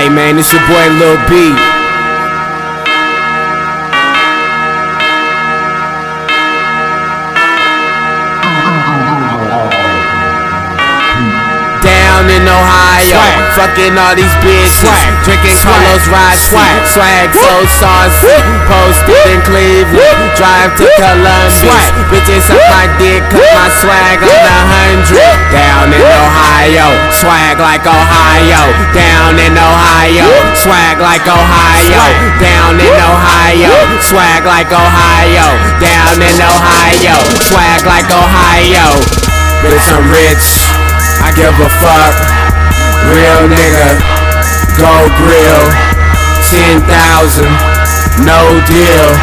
Hey man, it's your boy Lil B. Down in Ohio, fucking all these bitches, drinking Carlos Ride, swag so saucy, posted in Cleveland, drive to Columbus, bitches suck my dick, cut my swag on 100. Down in Ohio, swag like Ohio. Down in Ohio, swag like Ohio. Down in Ohio, swag like Ohio. Down in Ohio, swag like Ohio. Bitch, I'm rich, I give a fuck. Real nigga, go grill. 10,000, no deal.